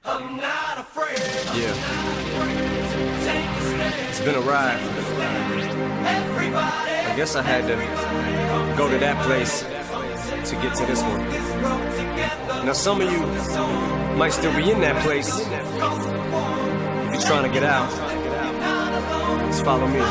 I'm not afraid. Yeah. It's been a ride. I guess I had to go to that place to get to this one. Now some of you might still be in that place. If you're trying to get out, just follow me.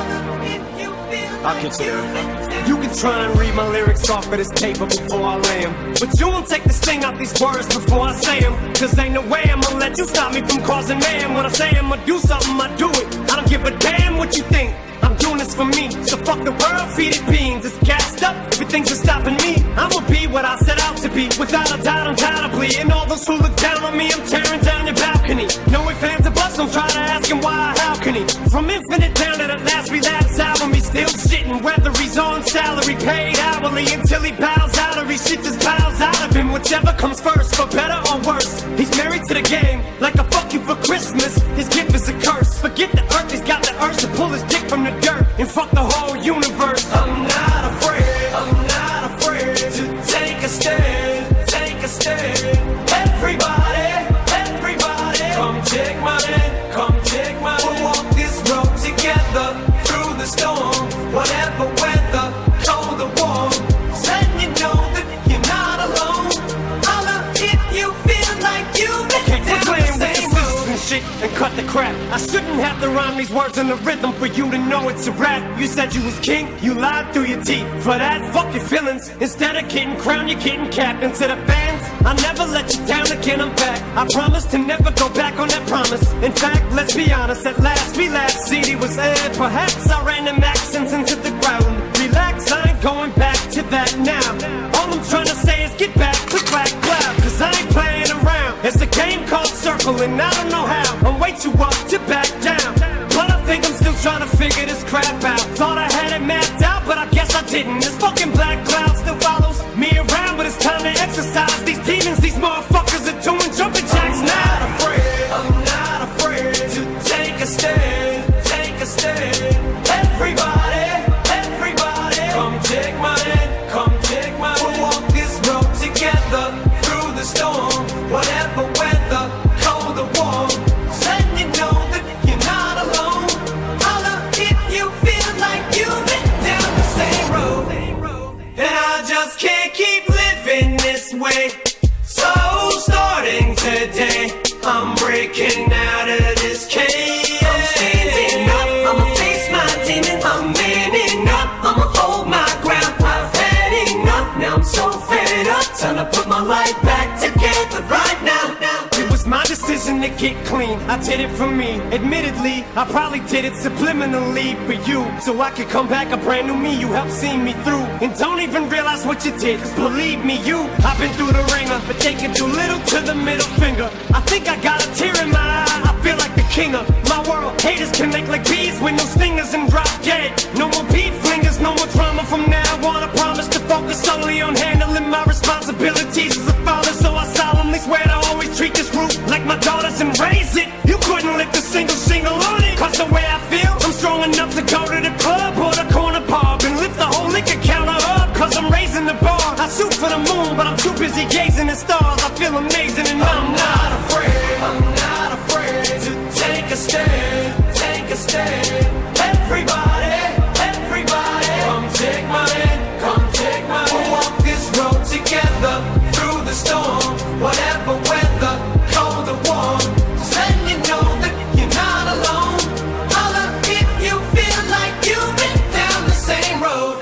I'll get you there. You can try and read my lyrics off of this paper before I lay them, but you won't take the sting out these words before I say them. Cause ain't no way I'ma let you stop me from causing mayhem. When I say I'ma do something, I do it. I don't give a damn what you think. I'm doing this for me, so fuck the world, feed it beans. It's gassed up, everything's just stopping me. I'ma be what I set out to be, without a doubt, undoubtedly. And all those who look down on me, I'm tearing down your balcony. No ifs, ands, or buts, don't try to ask him why or how can he. From infinite down to the last relapse album, he's still shitting. Whether he's on salary, paid hourly, until he bows out or he shit just bows out of him. Whichever comes first, for better or worse. He's married to the game, like a fuck you for Christmas. His gift is a curse. Forget the earth, he's got the urge to pull his dick from the dirt and fuck the whole universe. I'm not afraid, I'm not afraid to take a stand, take a stand. Everybody, everybody, come take my hand, come take my hand. We'll walk this road together through the storm, whatever weather, cold or warm. Letting you know that you're not alone. Holla if you feel like you've been down the same road. Shit and cut the crap. I shouldn't have to rhyme these words in the rhythm for you to know it's a rap. You said you was king, you lied through your teeth. For that, fuck your feelings. Instead of getting crowned, you're getting capped. And to the fans, I never let you down again, I'm back. I promise to never go back on that promise. In fact, let's be honest, at last we laughed. CD was aired, perhaps I ran them accents into the ground. Relax, I ain't going back to that now. All I'm trying to say is get back, click back, clap. Cause I ain't playing around. It's a game called Circle and I don't know how. I'm way too up to back down, but I think I'm still trying to figure this crap out. Thought I had it mapped out, but I guess I didn't. This fucking black cloud still follows me around, but it's time to exercise these demons. These motherfuckers are doing jumping jacks now. I'm not afraid to take a stand, take a stand. Everybody, everybody, come take my hand, come take my hand. We'll walk this road together through the storm, whatever weather, cold or warm. Letting you know that you're not alone. Holla if you feel like you've been down the same road. And I just can't keep living this way. So starting today, I'm breaking out of this cage. I'm standing up, I'ma face my demon. I'm manning up, I'ma hold my ground. I've had enough, now I'm so fed up. Time to put my life back together right now. It was my decision to get clean, I did it for me. Admittedly, I probably did it subliminally for you, so I could come back a brand new me. You helped see me through, and don't even realize what you did. Cause believe me, I've been through the ringer, but taking too little to the middle finger. I think I got a tear in my eye, I feel like the king of my world. Haters can make like bees with no stingers and drop dead. No more beef flingers, no more drama from now on. I promise to focus solely on handling my responsibilities as a father. So I solemnly swear to always treat this roof like my daughters and raise it. You couldn't lift a single shingle on it. Cause the way I feel, I'm strong enough to go to the club or the corner pub and lift the whole liquor counter up. Cause I'm raising the bar. I shoot for the moon, but I'm too busy gazing at stars. I feel amazing and I'm not afraid. I'm not afraid to take a stand, take a stand. Everybody, everybody, come take my hand, come take my hand. We'll walk this road together through the storm, whatever weather, cold or warm. Just letting you know that you're not alone. Holla if you feel like you've been down the same road.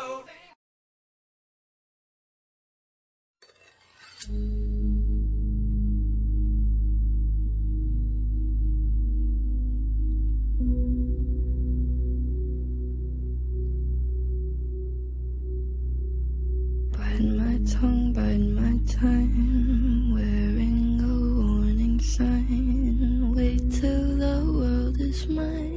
Bide my time, wearing a warning sign. Wait till the world is mine.